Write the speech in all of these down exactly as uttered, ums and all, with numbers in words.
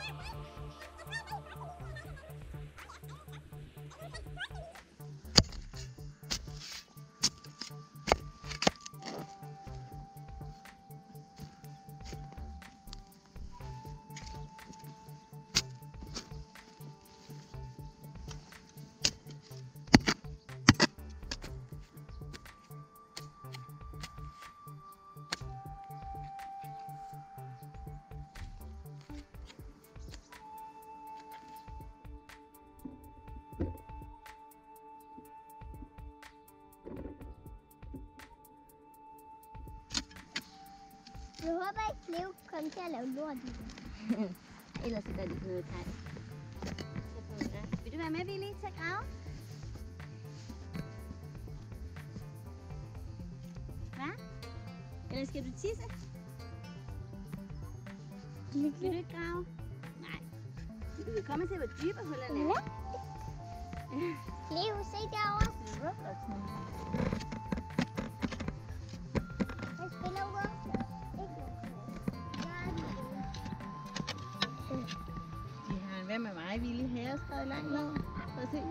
Jeg håber ikke, Leo kommer til at lave lort i det. Ellers så gør det ikke noget tegn. Vil du være med, Willy, til at grave? Hvad? Eller skal du tisse? Vil du ikke grave? Nej. Du kan komme til, hvor dybe hullerne er. Leo, se derovre. Jeg spiller Roblox. Vi har en hvad med mig, Willy, her skrevet langt ned. Prøv at se.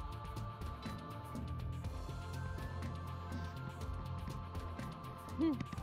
Hmm.